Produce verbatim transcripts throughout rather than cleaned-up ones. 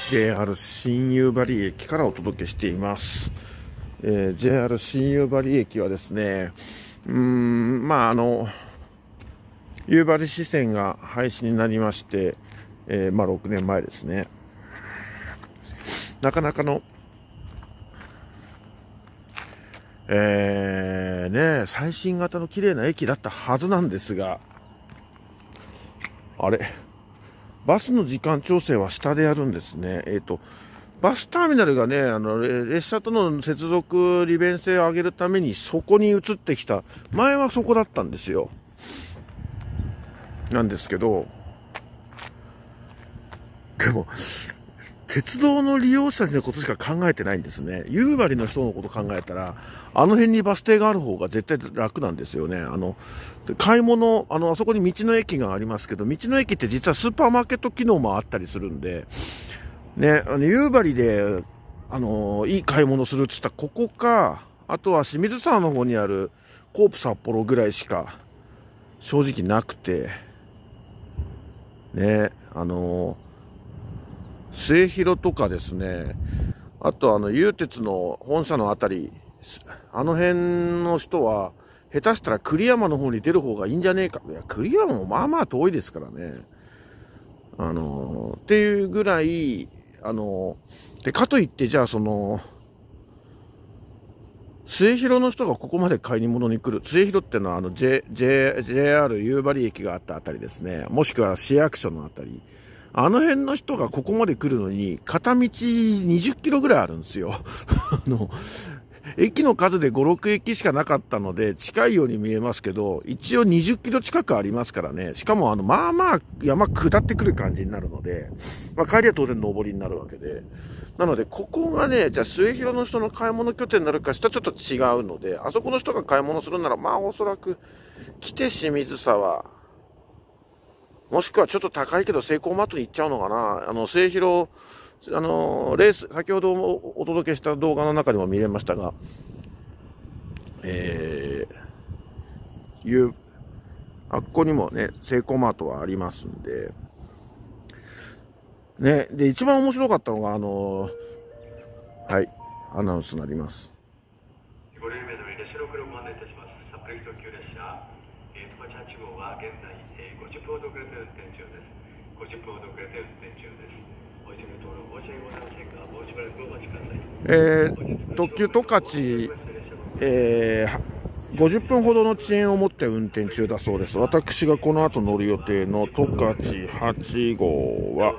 ジェイアール 新夕張駅からお届けしています。えー、ジェイアール 新夕張駅はですね、うーん、まああの、夕張支線が廃止になりまして、えー、まあろくねんまえですね。なかなかの、えー、ね、最新型の綺麗な駅だったはずなんですが、あれバスの時間調整は下でやるんですね。えっと、バスターミナルがね、あの、列車との接続利便性を上げるためにそこに移ってきた。前はそこだったんですよ。なんですけど、でも、鉄道の利用者のことしか考えてないんですね。夕張の人のこと考えたら、あの辺にバス停がある方が絶対楽なんですよね。あの、買い物、あの、あそこに道の駅がありますけど、道の駅って実はスーパーマーケット機能もあったりするんで、ね、あの、夕張で、あの、いい買い物するって言ったら、ここか、あとは清水沢の方にあるコープ札幌ぐらいしか、正直なくて、ね、あの、末広とかですね、あとあの、有鉄の本社のあたり、あの辺の人は、下手したら栗山の方に出る方がいいんじゃねえか。いや、栗山もまあまあ遠いですからね。あの、っていうぐらい、あの、で、かといって、じゃあその、末広の人がここまで買い物に来る。末広っていうのはあの、J、J、ジェイアール 夕張駅があったあたりですね。もしくは市役所のあたり。あの辺の人がここまで来るのに、片道にじゅっキロぐらいあるんですよ。あの、駅の数でご、ろく駅しかなかったので、近いように見えますけど、一応にじゅっキロ近くありますからね。しかも、あの、まあまあ、山下ってくる感じになるので、まあ、帰りは当然上りになるわけで。なので、ここがね、じゃあ、末広の人の買い物拠点になるかしたらちょっと違うので、あそこの人が買い物するなら、まあ、おそらく、来て清水沢、もしくはちょっと高いけど、セイコーマートに行っちゃうのかな。あの、末広、あの、レース、先ほどお届けした動画の中でも見れましたが、えー、いう、あっこにもね、セイコーマートはありますんで、ね、で、一番面白かったのが、あの、はい、アナウンスになります。 ご両名の上で白黒ご案内いたします。サプリ特急列車、えー、はち号は現在、えー、ごじゅっぷんほど遅れて運転中です。ごじゅっぷんほど遅れて運転中です。お一部登録申し訳ございませんが、もうしばらくお待ちください。えー、特急十勝、えー、ごじゅっぷんほどの遅延を持って運転中だそうです。私がこの後乗る予定の十勝はち号は、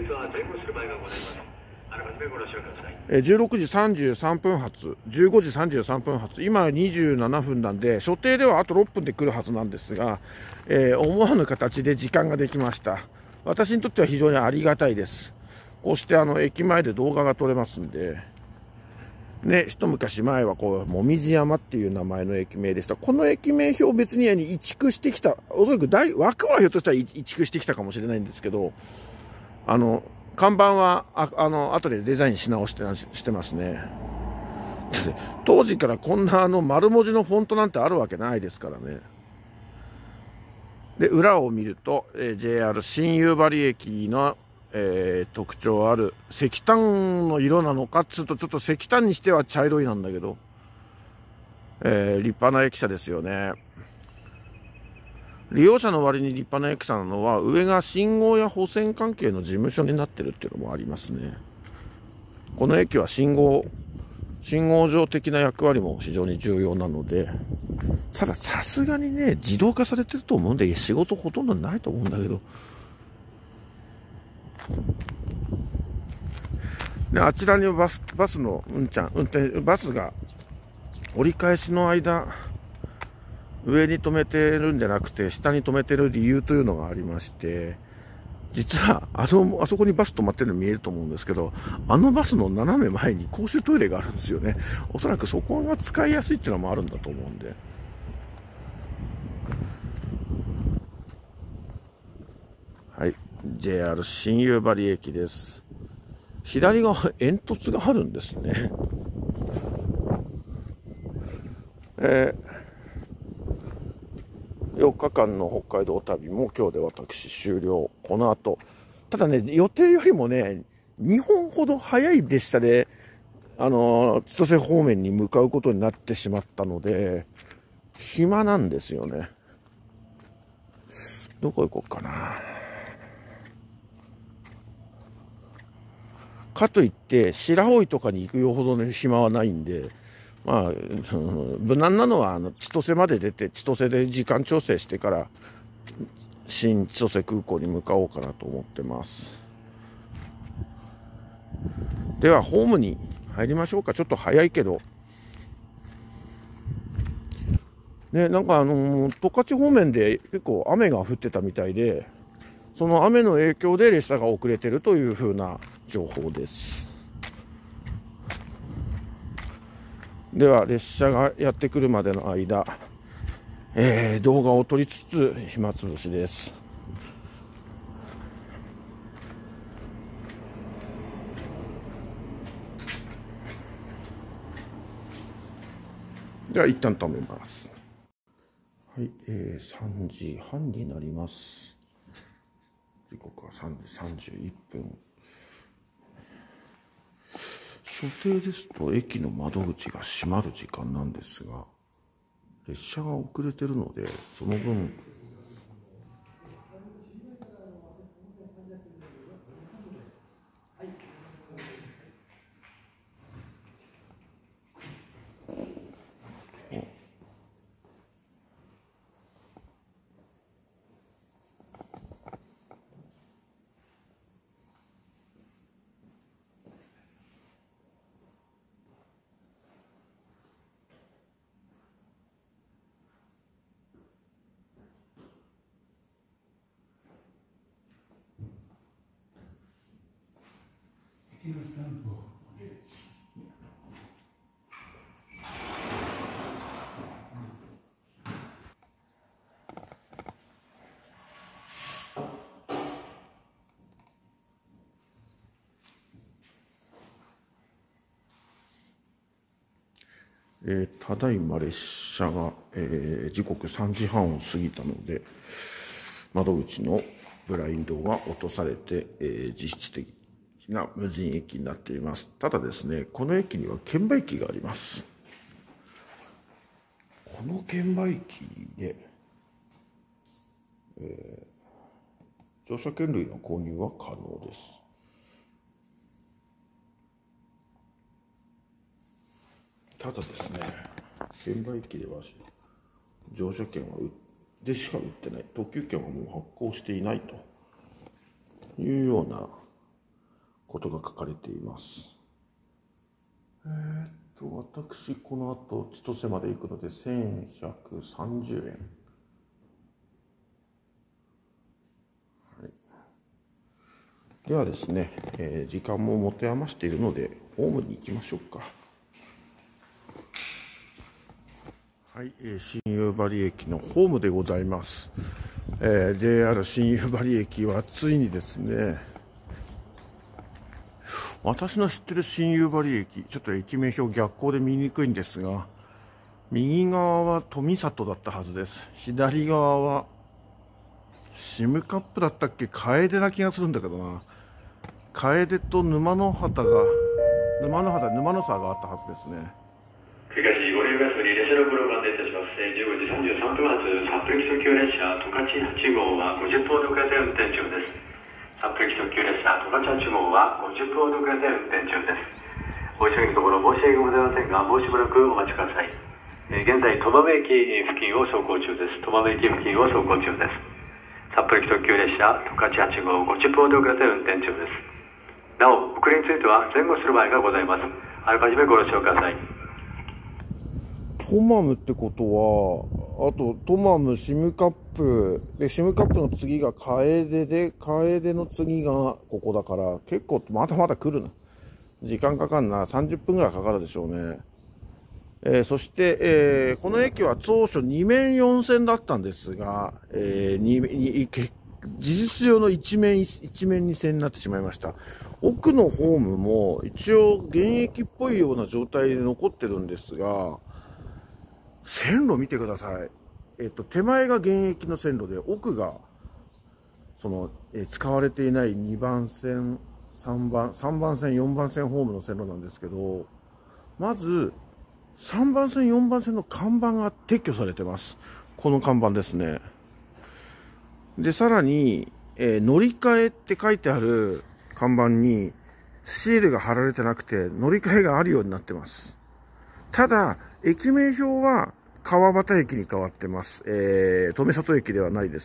じゅうろくじさんじゅうさんぷん発、じゅうごじさんじゅうさんぷん発、今にじゅうななふんなんで、所定ではあとろっぷんで来るはずなんですが、えー、思わぬ形で時間ができました。私にとっては非常にありがたいです。こうしてあの駅前で動画が撮れますんで、ね、一昔前はこう、もみじ山っていう名前の駅名でした。この駅名表別に移築してきた、おそらく大枠はひょっとしたら移築してきたかもしれないんですけど、あの、看板は、あ, あの、後でデザインし直してしてますね。当時からこんなあの丸文字のフォントなんてあるわけないですからね。で、裏を見ると、えー、ジェイアール 新夕張駅の、えー、特徴ある石炭の色なのかっつうと、ちょっと石炭にしては茶色いなんだけど、えー、立派な駅舎ですよね。利用者の割に立派な駅舎なのは、上が信号や保線関係の事務所になってるっていうのもありますね。この駅は信号、信号上的な役割も非常に重要なので、たださすがにね、自動化されてると思うんで、仕事ほとんどないと思うんだけど、で、あちらにバス、バスのうんちゃん、運転、バスが折り返しの間、上に止めてるんじゃなくて、下に止めてる理由というのがありまして、実は、あの、あそこにバス止まってるの見えると思うんですけど、あのバスの斜め前に公衆トイレがあるんですよね。おそらくそこが使いやすいっていうのもあるんだと思うんで。はい。ジェイアール 新夕張駅です。左側、煙突があるんですね。えー、よっかかんの北海道旅も今日で私終了。この後。ただね、予定よりもね、 にほんほど早い列車で、あの、千歳方面に向かうことになってしまったので、暇なんですよね。どこ行こうかな。かといって、白老とかに行くよほどの暇はないんで、まあ、無難なのは、あの、千歳まで出て、千歳で時間調整してから、新千歳空港に向かおうかなと思ってます。では、ホームに入りましょうか。ちょっと早いけど。ね、なんかあのー、十勝方面で結構雨が降ってたみたいで、その雨の影響で列車が遅れてるという風な情報です。では、列車がやってくるまでの間、えー、動画を撮りつつ暇つぶしです。では一旦止めます。はい、えー、さんじはんになります。時刻はさんじさんじゅういっぷん。所定ですと駅の窓口が閉まる時間なんですが、列車が遅れてるので、その分スタンプをお願いします。えー、ただいま列車が、えー、時刻さんじはんを過ぎたので、窓口のブラインドが落とされて、えー、実質的な無人駅になっています。ただですね、この駅には券売機があります。この券売機で、えー、乗車券類の購入は可能です。ただですね、券売機では乗車券はでしか売ってない、特急券はもう発行していないというようなことが書かれています。えー、っと、私、この後、千歳まで行くので、せんひゃくさんじゅうえん。はい、ではですね、えー、時間も持て余しているので、ホームに行きましょうか。はい、えー、新夕張駅のホームでございます。えー、ジェイアール 新夕張駅はついにですね、私の知ってる新夕張駅、ちょっと駅名表逆光で見にくいんですが、右側は富里だったはずです。左側はシムカップだったっけ、楓な気がするんだけどな。楓と沼の畑が、沼の畑、沼の沢があったはずですね。 繰り返しご利用がすに列車のご利用ご案内いたします。じゅうごじさんじゅうさんぷん発、札幌行き特急列車、十勝はち号はごじゅっぷんほど遅れて運転中です。札幌行き特急列車、十勝はち号はごじゅっぷんほど遅れて運転中です。お急ぎのところ申し訳ございませんが、もうしばらくお待ちください。えー、現在、苫米駅付近を走行中です。苫米駅付近を走行中です。札幌行き特急列車、十勝はち号ごじゅっぷんほど遅れて運転中です。なお、遅れについては前後する場合がございます。あらかじめご了承ください。 トマムってことは、あとトマム、シムカップで、シムカップの次が楓で、楓の次がここだから、結構まだまだ来るな。時間かかるな。さんじゅっぷんぐらいかかるでしょうね。えー、そして、えー、この駅は当初にめんよんせんだったんですが、えー、にに事実上の一面一面二線になってしまいました。奥のホームも一応現役っぽいような状態で残ってるんですが、線路見てください。えっと、手前が現役の線路で、奥が、その、えー、使われていないにばんせん、 さんばん、さんばん線、よんばん線ホームの線路なんですけど、まず、さんばん線、よんばん線の看板が撤去されてます。この看板ですね。で、さらに、えー、乗り換えって書いてある看板に、シールが貼られてなくて、乗り換えがあるようになってます。ただ、駅名標は川端駅に変わってます。えー、富里駅ではないです。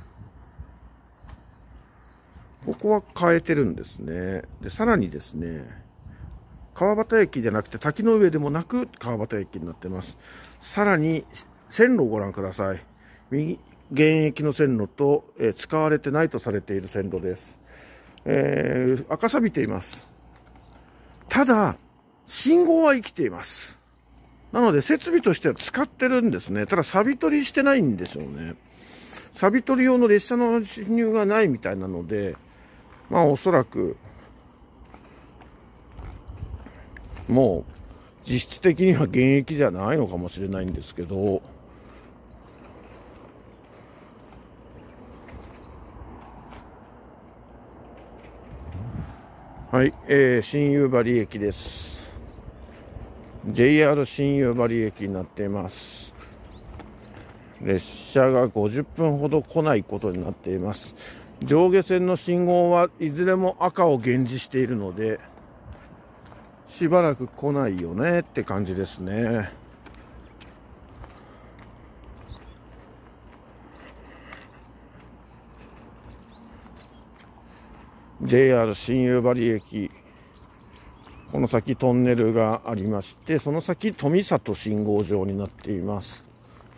ここは変えてるんですね。で、さらにですね、川端駅じゃなくて滝の上でもなく川端駅になってます。さらに、線路をご覧ください。右、現役の線路と、えー、使われてないとされている線路です。えー、赤錆びています。ただ、信号は生きています。なので、設備としては使ってるんですね。ただ、錆び取りしてないんでしょうね。錆び取り用の列車の進入がないみたいなので、まあ、おそらく、もう、実質的には現役じゃないのかもしれないんですけど、はい、えー、新夕張駅です。ジェイアール 新夕張駅になっています。列車がごじゅっぷんほど来ないことになっています。上下線の信号はいずれも赤を現示しているので、しばらく来ないよねって感じですね。ジェイアール 新夕張駅、この先トンネルがありまして、その先富里信号場になっています。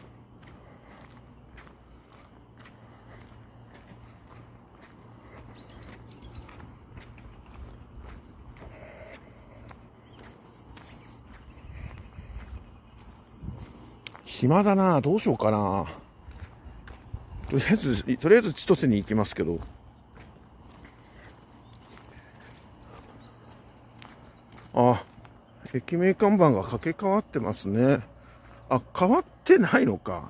暇だな、どうしようかな。とりあえずとりあえず千歳に行きますけど、あ、駅名看板が掛け替わってますね。あ、変わってないのか。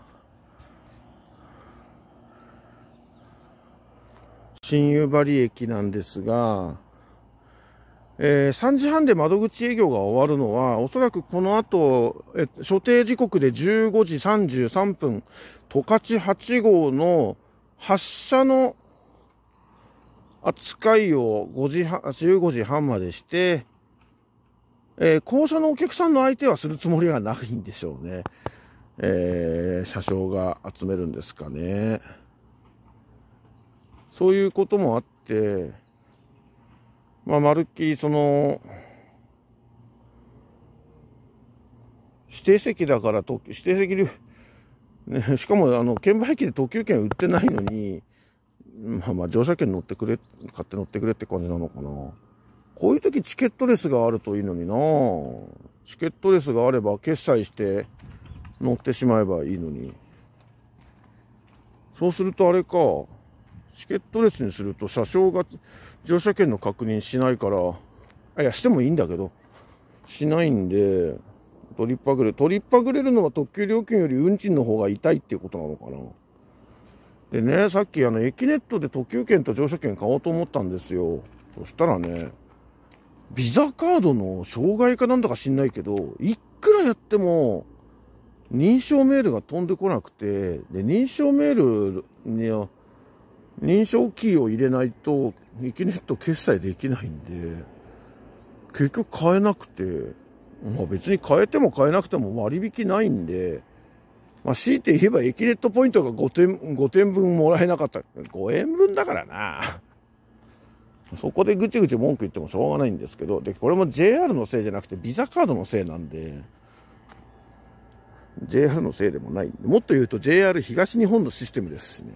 新夕張駅なんですが、えー、さんじはんで窓口営業が終わるのは、おそらくこの後、え所定時刻でじゅうごじさんじゅうさんぷん、十勝はち号の発車の扱いをごじはんじゅうごじはんまでして、えー、降車のお客さんの相手はするつもりはないんでしょうね。えー、車掌が集めるんですかね。そういうこともあって、まあ、まるっきりその、指定席だからと、指定席で、ね、しかもあの券売機で特急券売ってないのに、まあまあ乗車券乗ってくれ、買って乗ってくれって感じなのかな。こういう時チケットレスがあるといいのにな。チケットレスがあれば決済して乗ってしまえばいいのに。そうするとあれか、チケットレスにすると車掌が乗車券の確認しないから、あ、いやしてもいいんだけど、しないんで、取りっぱぐれ、取りっぱぐれるのは特急料金より運賃の方が痛いっていうことなのかな。でね、さっきあの駅ネットで特急券と乗車券買おうと思ったんですよ。そしたらね、ビザカードの障害かなんだか知んないけど、いくらやっても認証メールが飛んでこなくて、で認証メールには認証キーを入れないと駅ネット決済できないんで、結局買えなくて、まあ別に買えても買えなくても割引ないんで、まあ強いて言えば駅ネットポイントがごてん、ごてんぶんもらえなかった。ごえんぶんだからな。そこでぐちぐち文句言ってもしょうがないんですけど、で、これも ジェイアール のせいじゃなくてビザカードのせいなんで、ジェイアール のせいでもない。もっと言うと ジェイアール 東日本のシステムですしね。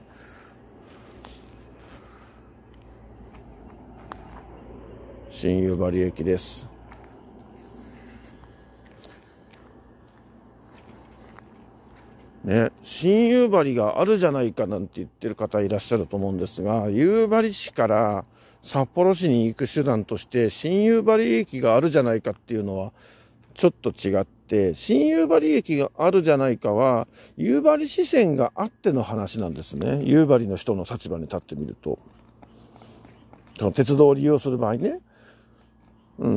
新夕張駅です。ね、新夕張があるじゃないかなんて言ってる方いらっしゃると思うんですが、夕張市から札幌市に行く手段として新夕張駅があるじゃないかっていうのはちょっと違って、新夕張駅があるじゃないかは夕張支線があっての話なんですね。夕張の人の立場に立ってみると。 鉄道を利用する場合ね。うん。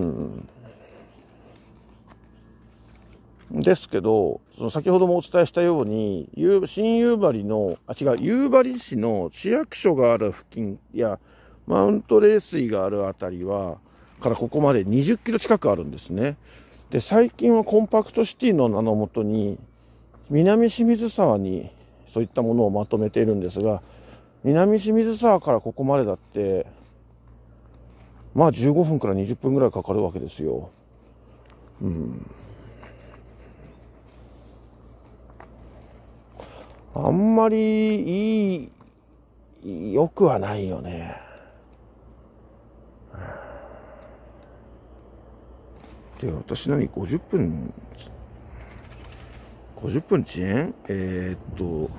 ですけど、その先ほどもお伝えしたように、新夕張の、あ、違う、夕張市の市役所がある付近や、マウント冷水があるあたりは、からここまでにじゅっキロ近くあるんですね。で、最近はコンパクトシティの名のもとに、南清水沢にそういったものをまとめているんですが、南清水沢からここまでだって、まあじゅうごふんからにじゅっぷんぐらいかかるわけですよ。うん。あんまりいい、良くはないよね。で、私何ごじゅっぷん、ごじゅっぷん遅延えー、っと、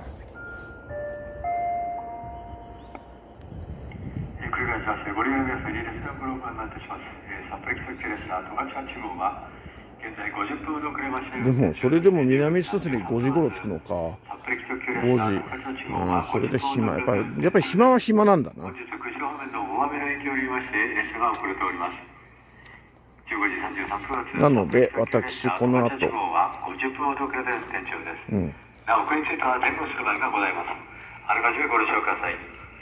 ご利用の皆様に列車のご覧になってします。札幌行き特急列車十勝八号は現在ごじゅっぷんほど遅れまして。 でもそれでも南千歳にごじ頃着くのか。ごじ。うん、それで暇。やっぱりやっぱり暇は暇なんだな。 本日くじ方面の大雨の影響によりまして列車が遅れております。じゅうごじさんじゅうさんぷん発。 なので私この後。 ごじゅっぷんほど遅れて運転中です。うん。なお遅れについては前後する場合がございます。あらかじめご了承ください。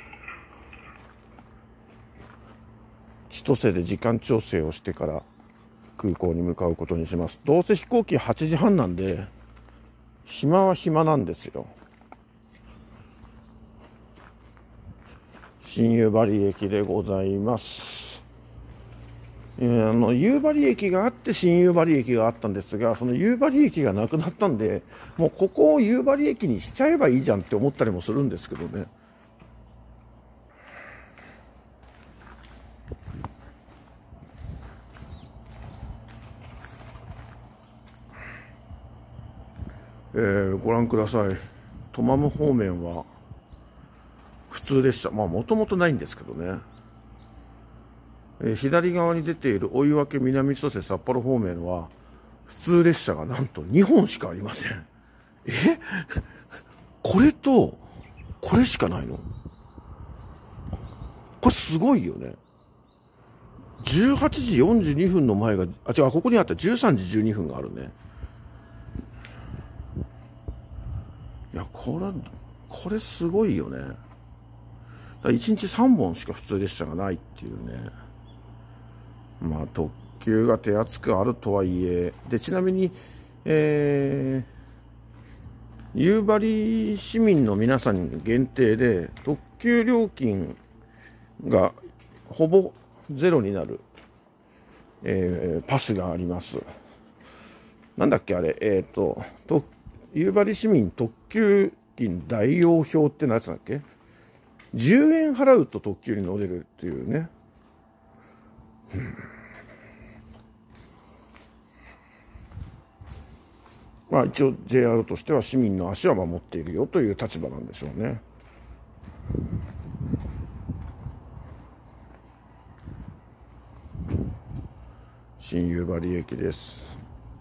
千歳で時間調整をしてから空港に向かうことにします。どうせ飛行機はちじはんなんで暇は暇なんですよ。新夕張駅でございます。えー、あの夕張駅があって新夕張駅があったんですが、その夕張駅がなくなったんで、もうここを夕張駅にしちゃえばいいじゃんって思ったりもするんですけどね。えー、ご覧ください。トマム方面は普通列車、まあもともとないんですけどね、えー、左側に出ている追分南千歳札幌方面は普通列車がなんとにほんしかありません。えこれとこれしかないの？これすごいよね。じゅうはちじよんじゅうにふんの前が、あ、違う、ここにあったじゅうさんじじゅうにふんがあるね。いや、これ、これすごいよね。いちにちさんぼんしか普通列車がないっていうね。まあ、特急が手厚くあるとはいえ、で、ちなみに、えー、夕張市民の皆さんに限定で、特急料金がほぼゼロになる、えー、パスがあります。なんだっけ、あれ、えっと、特夕張市民特急金大用表ってのやつだっけ？ じゅう 円払うと特急に乗れるっていうね。うん、まあ一応 ジェイアール としては市民の足は守っているよという立場なんでしょうね。新夕張駅です。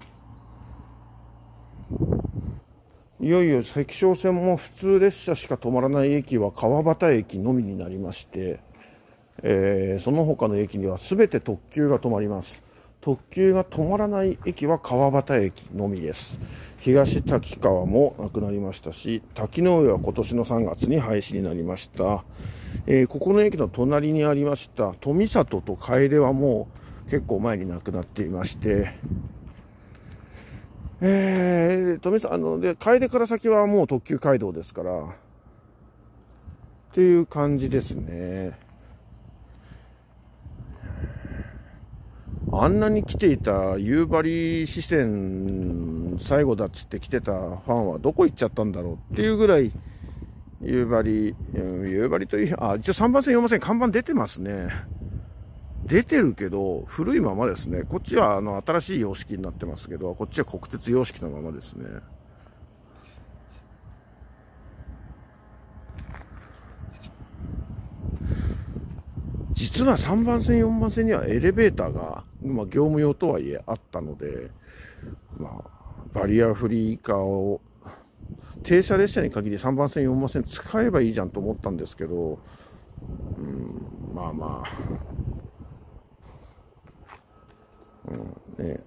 いよいよ関商線も普通列車しか止まらない駅は川端駅のみになりまして、えー、その他の駅には全て特急が止まります。特急が止まらない駅は川端駅のみです。東滝川もなくなりましたし、滝の上は今年のさんがつに廃止になりました。えー、ここの駅の隣にありました富里と楓はもう結構前になくなっていまして、えー、富里、あの、で、楓から先はもう特急街道ですから、っていう感じですね。あんなに来ていた夕張支線最後だっつって来てたファンはどこ行っちゃったんだろうっていうぐらい、夕張、夕張という、あ、一応さんばん線よんばん線看板出てますね。出てるけど、古いままですね。こっちはあの新しい様式になってますけど、こっちは国鉄様式のままですね。実はさんばん線、よんばん線にはエレベーターが、まあ、業務用とはいえあったので、まあ、バリアフリー化を、停車列車に限りさんばん線、よんばん線使えばいいじゃんと思ったんですけど、うん、 まあまあ、うんね、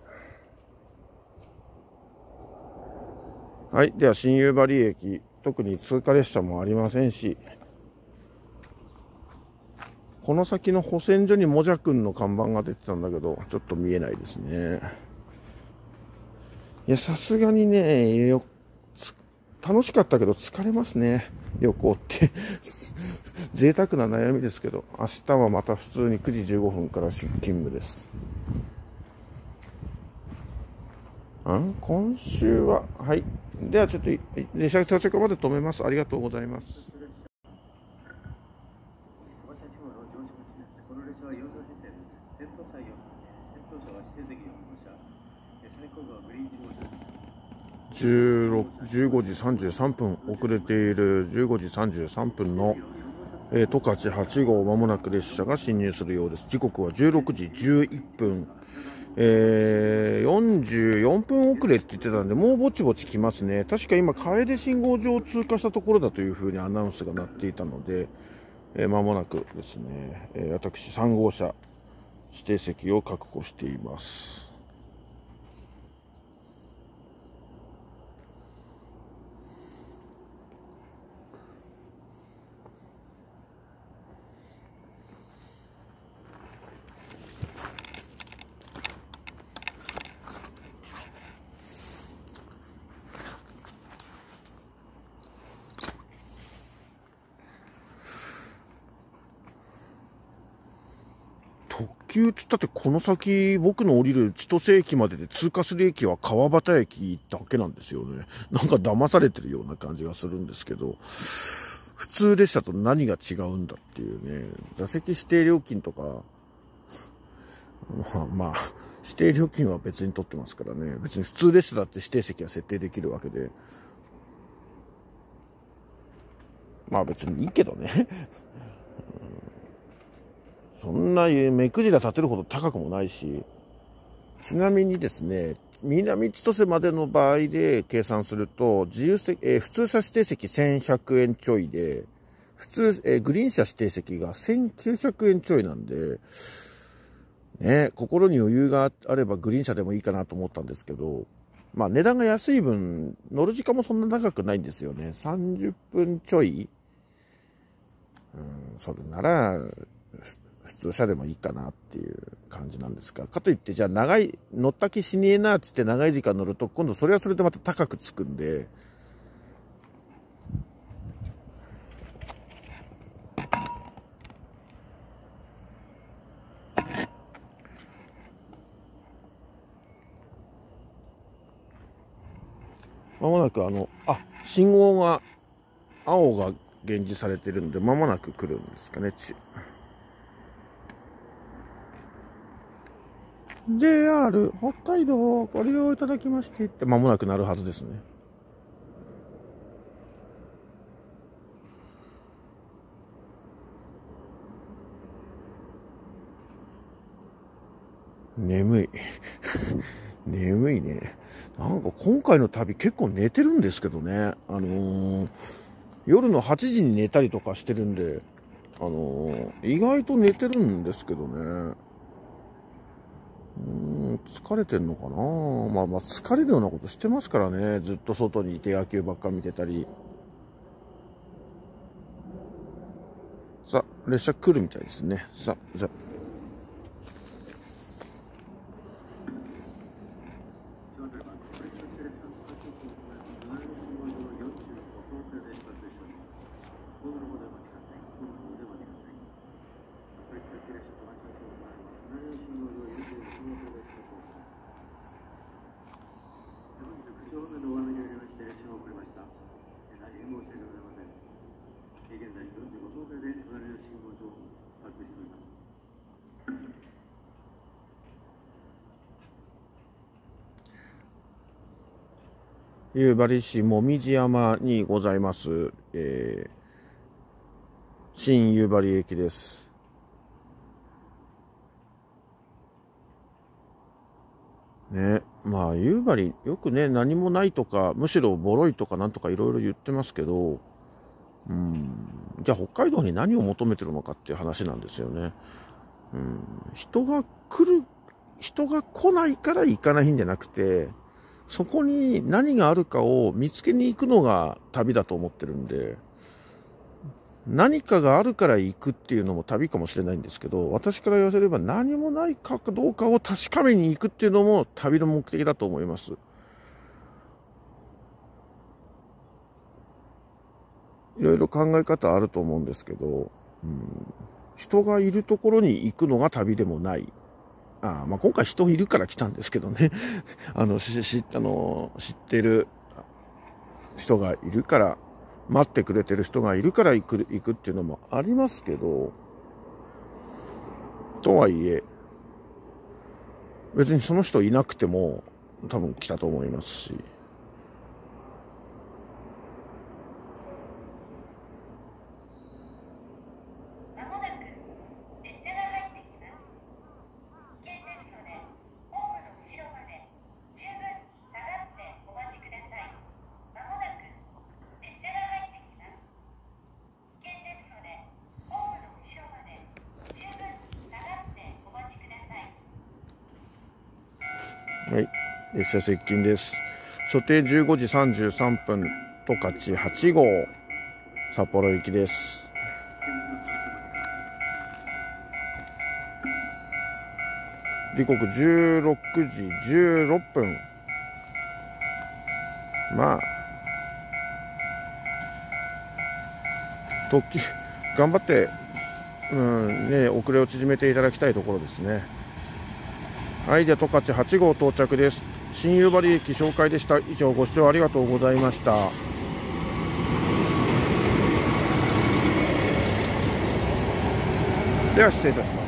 はい、では新夕張駅、特に通過列車もありませんし、この先の保線所にもじゃくんの看板が出てたんだけど、ちょっと見えないですね。いや、さすがにね、よ楽しかったけど疲れますね、旅行って。贅沢な悩みですけど、明日はまた普通にくじじゅうごふんから出勤務です。ん今週は、はい。ではちょっと列車到着まで止めます。ありがとうございます。じゅうごじさんじゅうさんぷん遅れているじゅうごじさんじゅうさんぷんのえー、十勝はち号、まもなく列車が進入するようです。時刻はじゅうろくじじゅういっぷん、えー、よんじゅうよんぷん遅れって言ってたんで、もうぼちぼち来ますね。確か今、楓信号場を通過したところだというふうにアナウンスが鳴っていたので、えー、間もなくですね、えー、私さん号車、指定席を確保しています。特急っつったってこの先僕の降りる千歳駅までで通過する駅は川端駅だけなんですよね。なんか騙されてるような感じがするんですけど、普通列車と何が違うんだっていうね。座席指定料金とか、まあまあ指定料金は別に取ってますからね。別に普通列車だって指定席は設定できるわけで、まあ別にいいけどね。そんな目くじら立てるほど高くもないし、ちなみにですね、南千歳までの場合で計算すると、自由席、えー、普通車指定席せんひゃくえんちょいで、普通、えー、グリーン車指定席がせんきゅうひゃくえんちょいなんで、ね、心に余裕があればグリーン車でもいいかなと思ったんですけど、まあ値段が安い分、乗る時間もそんな長くないんですよね。さんじゅっぷんちょい。うん、それなら、普通車でもいいかなっていう感じなんですが、かといってじゃあ長い乗った気しねえなっつって長い時間乗ると今度それはそれでまた高くつくんで、まもなくあのあ信号が青が現示されてるんでまもなく来るんですかね。ジェイアール 北海道ご利用いただきましてって間もなくなるはずですね。眠い眠いね。なんか今回の旅結構寝てるんですけどね。あのー、夜のはちじに寝たりとかしてるんで、あのー、意外と寝てるんですけどね。うーん、疲れてんのかな。まあまあ疲れるようなことしてますからね。ずっと外にいて野球ばっか見てたり。さあ、列車来るみたいですね。さあ、じゃあ。夕張市もみじ山にございます、えー、新夕張駅です。ね、まあ夕張よくね何もないとかむしろボロいとかなんとかいろいろ言ってますけど、 うん、じゃあ北海道に何を求めてるのかっていう話なんですよね。うん、人が来る、人が来ないから行かないんじゃなくて、そこに何があるかを見つけに行くのが旅だと思ってるんで、何かがあるから行くっていうのも旅かもしれないんですけど、私から言わせれば何もないかどうかを確かめに行くっていうのも旅の目的だと思います。いろいろ考え方あると思うんですけど、うん、人がいるところに行くのが旅でもない。あまあ、今回人いるから来たんですけどねあのししあの知ってる人がいるから、待ってくれてる人がいるから行く、行くっていうのもありますけど、とはいえ別にその人いなくても多分来たと思いますし、はい、列車接近です。所定じゅうごじさんじゅうさんぷん、十勝はちごう札幌行きです。時刻じゅうろくじじゅうろっぷん。まあ特急頑張って、うんね、遅れを縮めていただきたいところですね。はい、じゃあ十勝はちごう到着です。新夕張駅紹介でした。以上、ご視聴ありがとうございました。では失礼いたします。